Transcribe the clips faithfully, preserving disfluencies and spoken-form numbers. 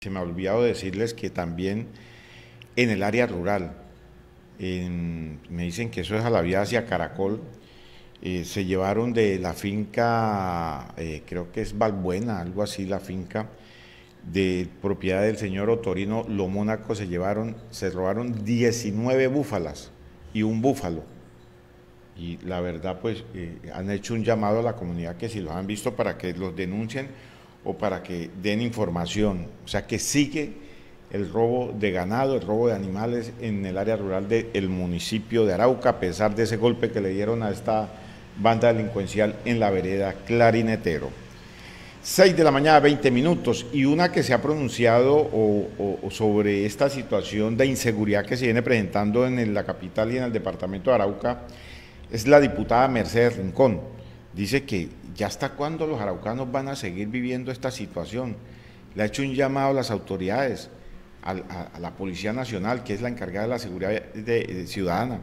Se me ha olvidado decirles que también en el área rural, en, me dicen que eso es a la vía hacia Caracol, eh, se llevaron de la finca, eh, creo que es Valbuena, algo así, la finca de propiedad del señor Otorino Lomónaco, se llevaron, se robaron diecinueve búfalas y un búfalo. Y la verdad, pues, eh, han hecho un llamado a la comunidad que si los han visto para que los denuncien o para que den información. O sea, que sigue el robo de ganado, el robo de animales en el área rural del municipio de Arauca, a pesar de ese golpe que le dieron a esta banda delincuencial en la vereda Clarinetero. seis de la mañana, veinte minutos, y una que se ha pronunciado o, o, o sobre esta situación de inseguridad que se viene presentando en la capital y en el departamento de Arauca es la diputada Mercedes Rincón. Dice que ya hasta cuándo los araucanos van a seguir viviendo esta situación. Le ha hecho un llamado a las autoridades, a, a, a la Policía Nacional, que es la encargada de la seguridad de, de ciudadana.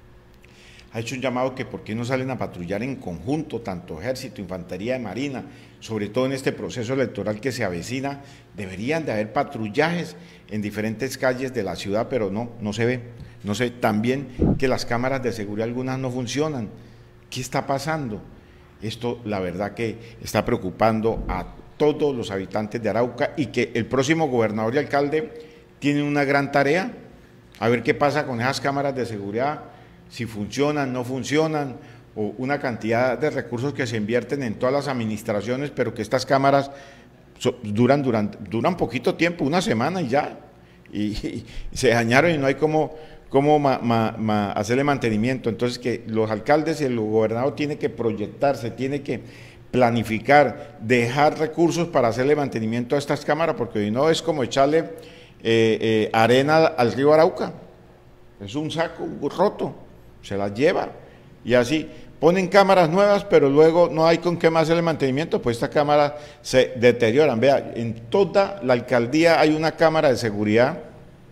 Ha hecho un llamado que por qué no salen a patrullar en conjunto, tanto Ejército, Infantería de Marina, sobre todo en este proceso electoral que se avecina. Deberían de haber patrullajes en diferentes calles de la ciudad, pero no, no se ve. No sé, también que las cámaras de seguridad algunas no funcionan. ¿Qué está pasando? Esto, la verdad, que está preocupando a todos los habitantes de Arauca, y que el próximo gobernador y alcalde tienen una gran tarea, a ver qué pasa con esas cámaras de seguridad, si funcionan, no funcionan, o una cantidad de recursos que se invierten en todas las administraciones, pero que estas cámaras duran, duran, duran poquito tiempo, una semana y ya, y, y se dañaron y no hay cómo, cómo ma, ma, ma hacerle mantenimiento. Entonces, que los alcaldes y el gobernador tienen que proyectarse, tienen que planificar, dejar recursos para hacerle mantenimiento a estas cámaras, porque hoy no es como echarle eh, eh, arena al río Arauca, es un saco roto, se las lleva, y así ponen cámaras nuevas, pero luego no hay con qué más hacerle mantenimiento, pues estas cámaras se deterioran. Vea, en toda la alcaldía hay una cámara de seguridad,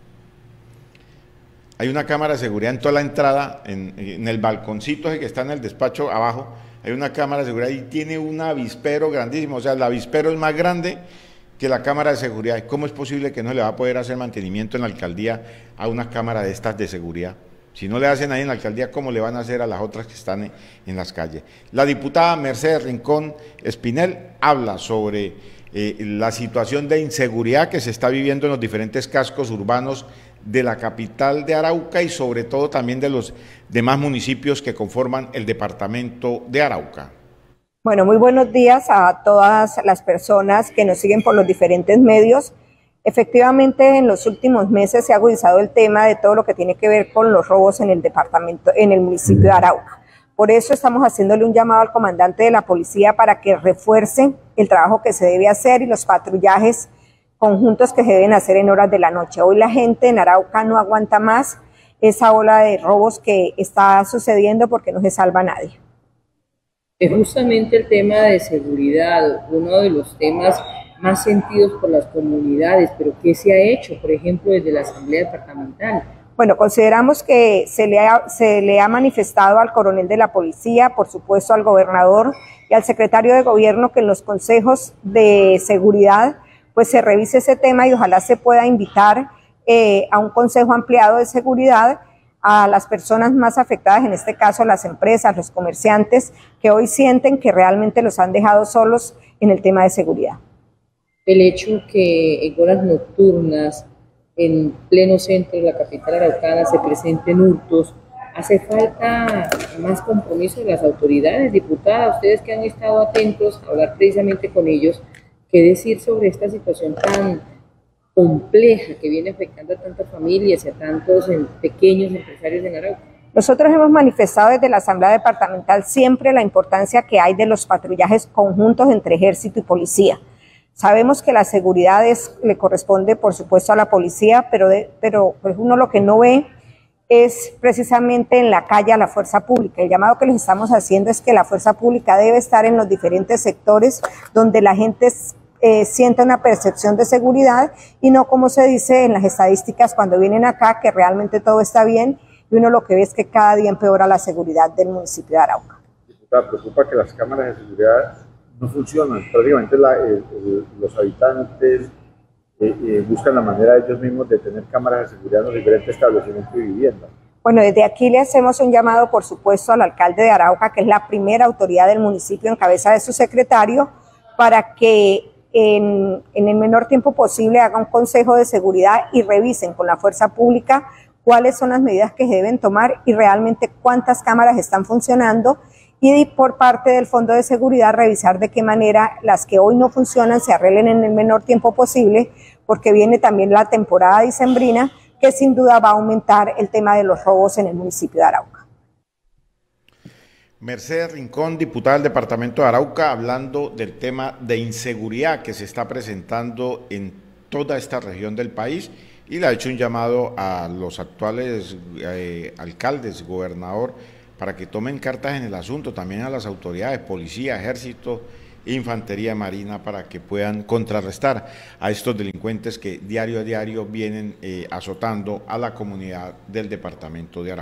hay una cámara de seguridad en toda la entrada, en, en el balconcito ese que está en el despacho abajo, hay una cámara de seguridad y tiene un avispero grandísimo, o sea, el avispero es más grande que la cámara de seguridad. ¿Cómo es posible que no le va a poder hacer mantenimiento en la alcaldía a una cámara de estas de seguridad? Si no le hacen ahí en la alcaldía, ¿cómo le van a hacer a las otras que están en, en las calles? La diputada Mercedes Rincón Espinel habla sobre eh, la situación de inseguridad que se está viviendo en los diferentes cascos urbanos de la capital de Arauca y sobre todo también de los demás municipios que conforman el departamento de Arauca. Bueno, muy buenos días a todas las personas que nos siguen por los diferentes medios. Efectivamente, en los últimos meses se ha agudizado el tema de todo lo que tiene que ver con los robos en el departamento, en el municipio de Arauca. Por eso estamos haciéndole un llamado al comandante de la policía para que refuerce el trabajo que se debe hacer y los patrullajes conjuntos que se deben hacer en horas de la noche. Hoy la gente en Arauca no aguanta más esa ola de robos que está sucediendo porque no se salva a nadie. Es justamente el tema de seguridad, uno de los temas más sentidos por las comunidades, pero ¿qué se ha hecho, por ejemplo, desde la Asamblea Departamental? Bueno, consideramos que se le, ha, se le ha manifestado al coronel de la policía, por supuesto al gobernador y al secretario de gobierno, que en los consejos de seguridad pues se revise ese tema y ojalá se pueda invitar eh, a un consejo ampliado de seguridad a las personas más afectadas, en este caso las empresas, los comerciantes, que hoy sienten que realmente los han dejado solos en el tema de seguridad. El hecho que en horas nocturnas, en pleno centro de la capital araucana, se presenten hurtos, ¿hace falta más compromiso de las autoridades? Diputada, ustedes que han estado atentos a hablar precisamente con ellos, ¿qué decir sobre esta situación tan compleja que viene afectando a tantas familias y a tantos pequeños empresarios en Arauca? Nosotros hemos manifestado desde la Asamblea Departamental siempre la importancia que hay de los patrullajes conjuntos entre ejército y policía. Sabemos que la seguridad es, le corresponde, por supuesto, a la policía, pero, de, pero pues uno lo que no ve es precisamente en la calle a la fuerza pública. El llamado que les estamos haciendo es que la fuerza pública debe estar en los diferentes sectores donde la gente eh, sienta una percepción de seguridad y no como se dice en las estadísticas cuando vienen acá, que realmente todo está bien y uno lo que ve es que cada día empeora la seguridad del municipio de Arauca. Diputada, preocupa que las cámaras de seguridad no funcionan, prácticamente la, el, el, los habitantes eh, eh, buscan la manera ellos mismos de tener cámaras de seguridad en los diferentes establecimientos y viviendas. Bueno, desde aquí le hacemos un llamado, por supuesto, al alcalde de Arauca, que es la primera autoridad del municipio en cabeza de su secretario, para que en, en el menor tiempo posible haga un consejo de seguridad y revisen con la fuerza pública cuáles son las medidas que se deben tomar y realmente cuántas cámaras están funcionando, y por parte del Fondo de Seguridad revisar de qué manera las que hoy no funcionan se arreglen en el menor tiempo posible, porque viene también la temporada dicembrina, que sin duda va a aumentar el tema de los robos en el municipio de Arauca. Mercedes Rincón, diputada del departamento de Arauca, hablando del tema de inseguridad que se está presentando en toda esta región del país, y le ha hecho un llamado a los actuales eh, alcaldes, gobernador, para que tomen cartas en el asunto, también a las autoridades, policía, ejército, infantería marina, para que puedan contrarrestar a estos delincuentes que diario a diario vienen eh, azotando a la comunidad del departamento de Arauca.